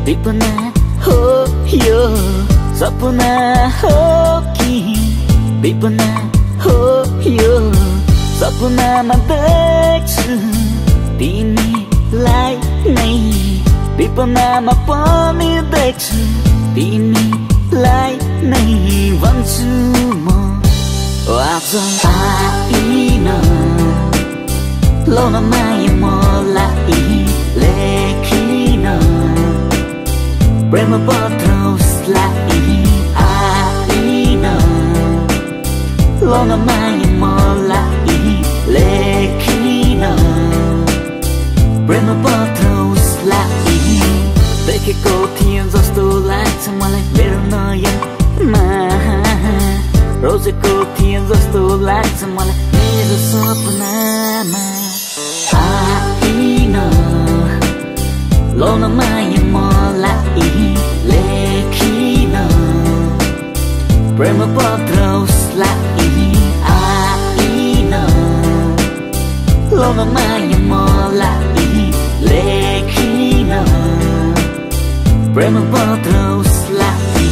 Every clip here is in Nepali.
विपना हो यो सपना हो कि विपना हो यो सपनामा देख्छु तिमीलाई नै विपनामा पनि देख्छु तिमीलाई नै भन्छु म आज आइन लौन माया मलाई लेखिन प्रेम पत्र उसलाई आइन लौन माया मलाई लेखिन प्रेम पत्र उसलाई देखेको थिएँ जस्तो लाग्छ मलाई मेरो नयनमा रोजेको थिएँ जस्तो लाग्छ मलाई मेरो सपनामा आइन लौन माया मलाई लेखिन प्रेम पत्र उसलाई आइन लौन माया मलाई लेखिन प्रेम पत्र उसलाई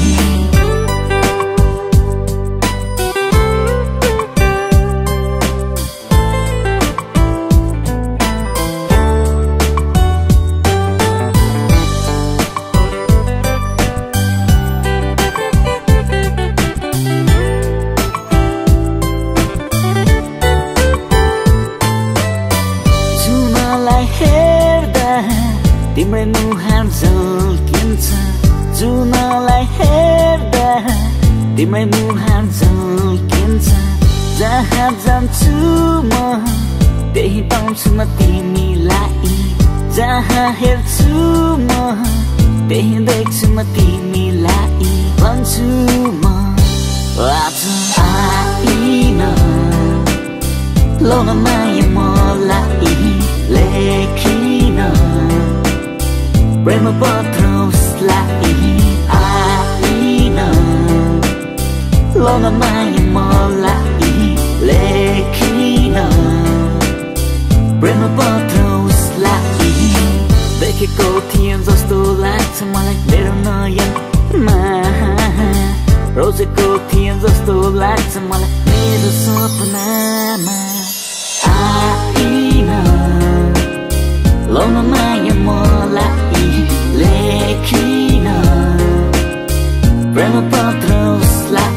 तिम्रै मुहार झल्किन्छ जुनलाई हेर्दा तिम्रै मुहार झल्किन्छ जहाँ जान्छु म त्यही पाउँछु म तिमीलाई जहाँ हेर्छु म त्यही देख्छु म तिमीलाई भन्छु म आज आइन लौन माया मलाई लेखिन प्रेम पत्र उसलाई आइन लौन माया मलाई लेखिन प्रेम पत्र उसलाई देखेको थिएँ जस्तो लाग्छ मलाई मेरो नयनमा रोजेको थिएँ जस्तो लाग्छ मलाई मेरो सपनामा आइन लौन माया मलाई लेखिन प्रेम पत्र उसलाई